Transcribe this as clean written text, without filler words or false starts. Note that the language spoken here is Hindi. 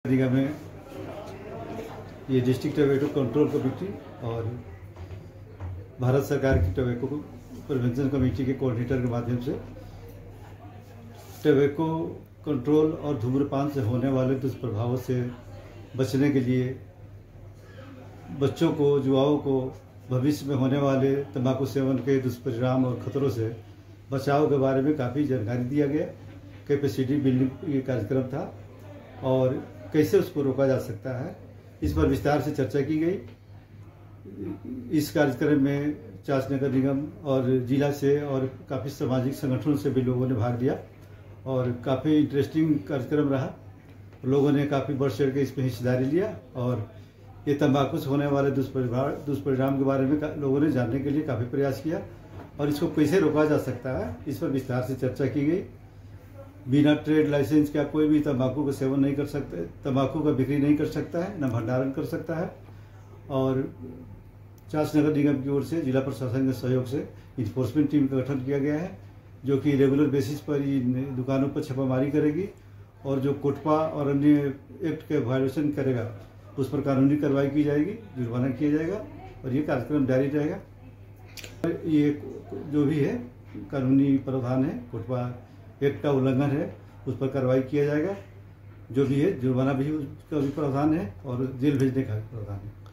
निगम में ये डिस्ट्रिक्ट टोबैको कंट्रोल कमेटी और भारत सरकार की टोबैको प्रिवेंशन कमेटी के कोऑर्डिनेटर के माध्यम से टोबैको कंट्रोल और धूम्रपान से होने वाले दुष्प्रभावों से बचने के लिए बच्चों को, युवाओं को भविष्य में होने वाले तंबाकू सेवन के दुष्परिणाम और खतरों से बचाव के बारे में काफ़ी जानकारी दिया गया। कैपेसिटी बिल्डिंग ये कार्यक्रम था और कैसे उसको रोका जा सकता है, इस पर विस्तार से चर्चा की गई। इस कार्यक्रम में चास नगर निगम और जिला से और काफ़ी सामाजिक संगठनों से भी लोगों ने भाग लिया और काफ़ी इंटरेस्टिंग कार्यक्रम रहा। लोगों ने काफ़ी बढ़ चढ़ के इसमें हिस्सेदारी लिया और ये तंबाकू से होने वाले दुष्परिणाम के बारे में लोगों ने जानने के लिए काफ़ी प्रयास किया और इसको कैसे रोका जा सकता है, इस पर विस्तार से चर्चा की गई। बिना ट्रेड लाइसेंस का कोई भी तंबाकू का सेवन नहीं कर सकता, तंबाकू का बिक्री नहीं कर सकता है, न भंडारण कर सकता है। और चास नगर निगम की ओर से जिला प्रशासन के सहयोग से इन्फोर्समेंट टीम का गठन किया गया है, जो कि रेगुलर बेसिस पर इन दुकानों पर छापामारी करेगी और जो कोटपा और अन्य एक्ट के वायलेशन करेगा उस पर कानूनी कार्रवाई की जाएगी, जुर्माना किया जाएगा और ये कार्यक्रम जारी रहेगा। ये जो भी है कानूनी प्रावधान है, कोटपा एक्ट का उल्लंघन है, उस पर कार्रवाई किया जाएगा। जो भी है जुर्माना भी उसका भी प्रावधान है और जेल भेजने का प्रावधान है।